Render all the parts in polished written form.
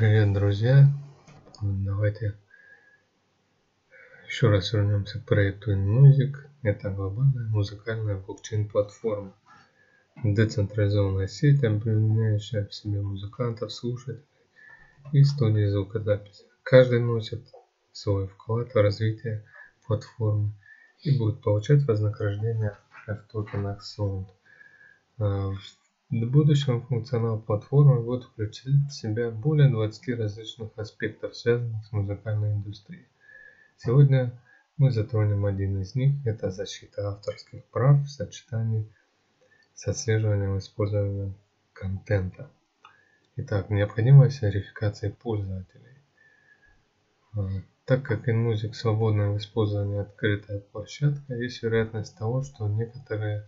Привет, друзья! Давайте еще раз вернемся к проекту InMusic. Это глобальная музыкальная блокчейн-платформа. Децентрализованная сеть, объединяющая в себе музыкантов, слушателей и студии звукозаписи. Каждый носит свой вклад в развитие платформы и будет получать вознаграждение в токенах Sound. В будущем функционал платформы будет включать в себя более 20 различных аспектов, связанных с музыкальной индустрией. Сегодня мы затронем один из них – это защита авторских прав в сочетании с отслеживанием использования контента. Итак, необходимость верификации пользователей. Так как InMusic свободная в использовании открытая площадка, есть вероятность того, что некоторые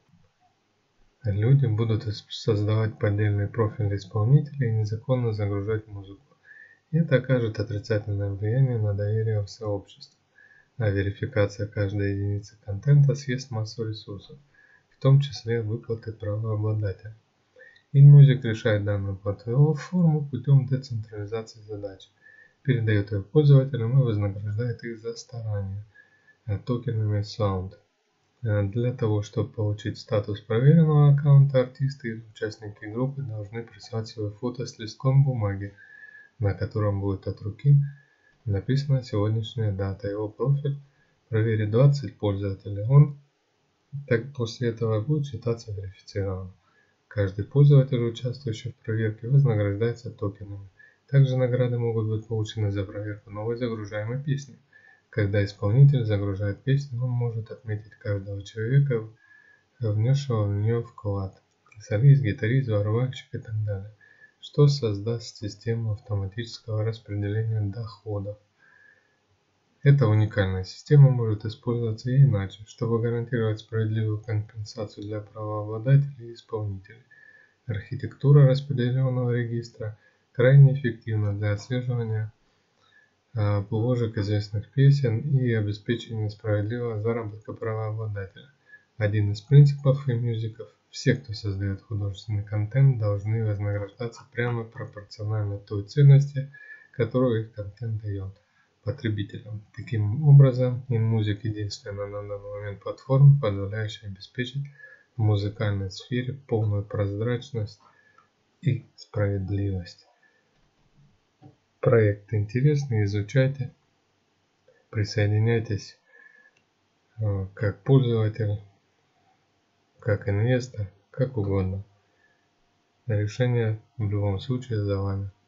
люди будут создавать поддельные профили исполнителей и незаконно загружать музыку. И это окажет отрицательное влияние на доверие в сообществе. А верификация каждой единицы контента съест массу ресурсов, в том числе выплаты правообладателя. InMusic решает данную платформу путем децентрализации задач, передает ее пользователям и вознаграждает их за старания токенами Sound. Для того, чтобы получить статус проверенного аккаунта, артисты или участники группы должны прислать свое фото с листком бумаги, на котором будет от руки написана сегодняшняя дата. Его профиль проверит 20 пользователей. Он так после этого будет считаться верифицированным. Каждый пользователь, участвующий в проверке, вознаграждается токенами. Также награды могут быть получены за проверку новой загружаемой песни. Когда исполнитель загружает песню, он может отметить каждого человека, внесшего в нее вклад – солист, гитарист, барабанщик и так далее, что создаст систему автоматического распределения доходов. Эта уникальная система может использоваться и иначе, чтобы гарантировать справедливую компенсацию для правообладателей и исполнителей. Архитектура распределенного регистра крайне эффективна для отслеживания вложек известных песен и обеспечения справедливого заработка правообладателя. Один из принципов InMusic – все, кто создает художественный контент, должны вознаграждаться прямо пропорционально той ценности, которую их контент дает потребителям. Таким образом, InMusic – единственная на данный момент платформа, позволяющая обеспечить в музыкальной сфере полную прозрачность и справедливость. Проект интересный, изучайте, присоединяйтесь как пользователь, как инвестор, как угодно. Решение в любом случае за вами.